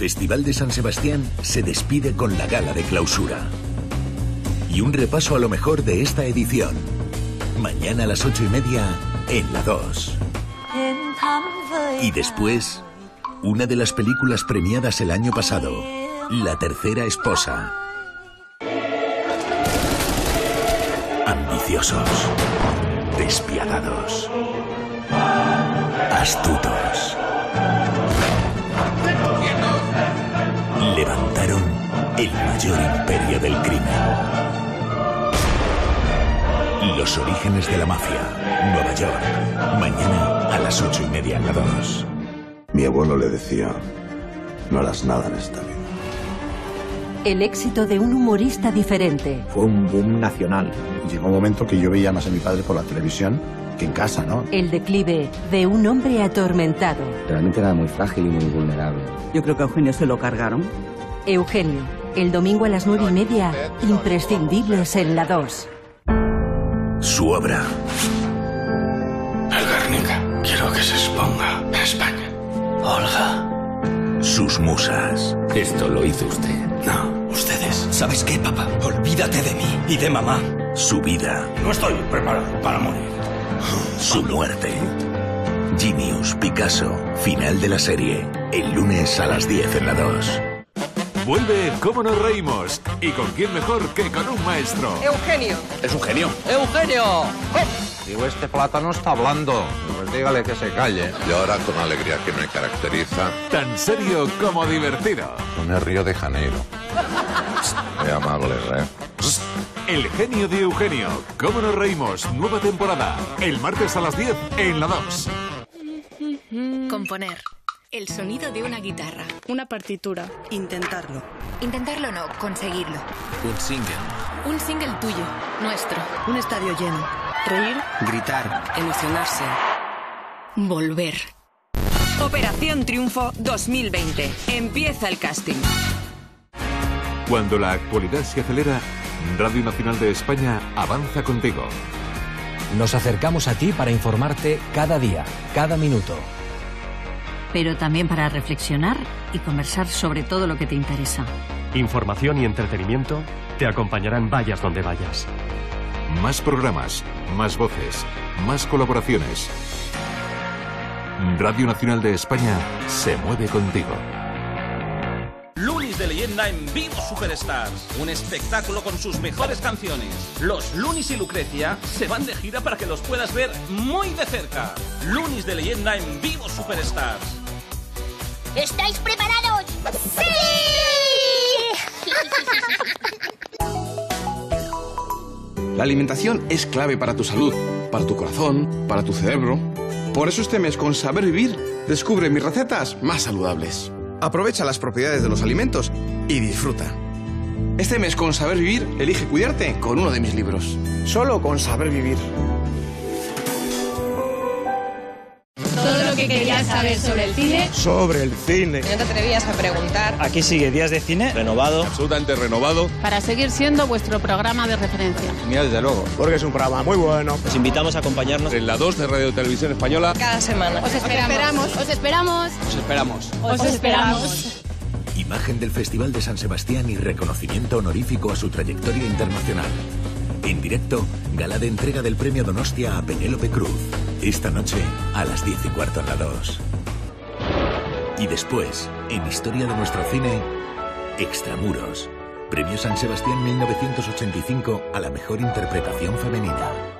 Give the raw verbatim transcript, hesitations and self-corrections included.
Festival de San Sebastián se despide con la gala de clausura. Y un repaso a lo mejor de esta edición. Mañana a las ocho y media en la dos. Y después, una de las películas premiadas el año pasado, La tercera esposa. Ambiciosos, despiadados, astutos. Levantaron el mayor imperio del crimen. Los orígenes de la mafia, Nueva York. Mañana a las ocho y media en la dos. Mi abuelo le decía, no harás nada en esta vida. El éxito de un humorista diferente. Fue un boom nacional. Llegó un momento que yo veía más a mi padre por la televisión que en casa, ¿no? El declive de un hombre atormentado. Realmente era muy frágil y muy vulnerable. Yo creo que a Eugenio se lo cargaron. Eugenio, el domingo a las nueve y media, imprescindibles en la dos. Su obra. El Guernica. Quiero que se exponga en España. Olga. Sus musas. Esto lo hizo usted. No, ustedes. ¿Sabes qué, papá? Olvídate de mí y de mamá. Su vida. No estoy preparado para morir. Su muerte. Genius, Picasso. Final de la serie. El lunes a las diez en la dos. Vuelve Cómo nos reímos. ¿Y con quién mejor que con un maestro? Eugenio. Es un genio. Eugenio. ¡Oh! Digo, este plátano está hablando. Pues dígale que se calle. Y ahora con la alegría que me caracteriza. Tan serio como divertido. No me río de Janeiro. Muy amable, ¿eh? El genio de Eugenio. Cómo nos reímos. Nueva temporada. El martes a las diez en la dos. Componer. El sonido de una guitarra. Una partitura. Intentarlo. Intentarlo no, conseguirlo. Un single. Un single tuyo, nuestro. Un estadio lleno. Reír. Gritar. Emocionarse. Volver. Operación Triunfo dos mil veinte. Empieza el casting. Cuando la actualidad se acelera, Radio Nacional de España avanza contigo. Nos acercamos a ti para informarte cada día, cada minuto. Pero también para reflexionar y conversar sobre todo lo que te interesa. Información y entretenimiento te acompañarán vayas donde vayas. Más programas, más voces, más colaboraciones. Radio Nacional de España se mueve contigo. Lunis de leyenda en vivo Superstars. Un espectáculo con sus mejores canciones. Los Lunis y Lucrecia se van de gira para que los puedas ver muy de cerca. Lunis de leyenda en vivo Superstars. ¿Estáis preparados? ¡Sí! La alimentación es clave para tu salud, para tu corazón, para tu cerebro. Por eso este mes con Saber Vivir descubre mis recetas más saludables. Aprovecha las propiedades de los alimentos y disfruta. Este mes con Saber Vivir elige cuidarte con uno de mis libros. Solo con Saber Vivir. Todo lo que querías saber sobre el cine. Sobre el cine. No te atrevías a preguntar. Aquí sigue Días de Cine. Renovado. Absolutamente renovado. Para seguir siendo vuestro programa de referencia. Mira, desde luego. Porque es un programa muy bueno. Os invitamos a acompañarnos en la dos de Radio Televisión Española. Cada semana. Os esperamos. Os esperamos. Os esperamos. Os esperamos. Imagen del Festival de San Sebastián y reconocimiento honorífico a su trayectoria internacional. En directo, gala de entrega del premio Donostia a Penélope Cruz. Esta noche, a las diez y cuarto en la dos. Y después, en Historia de nuestro cine, Extramuros. Premio San Sebastián mil novecientos ochenta y cinco a la mejor interpretación femenina.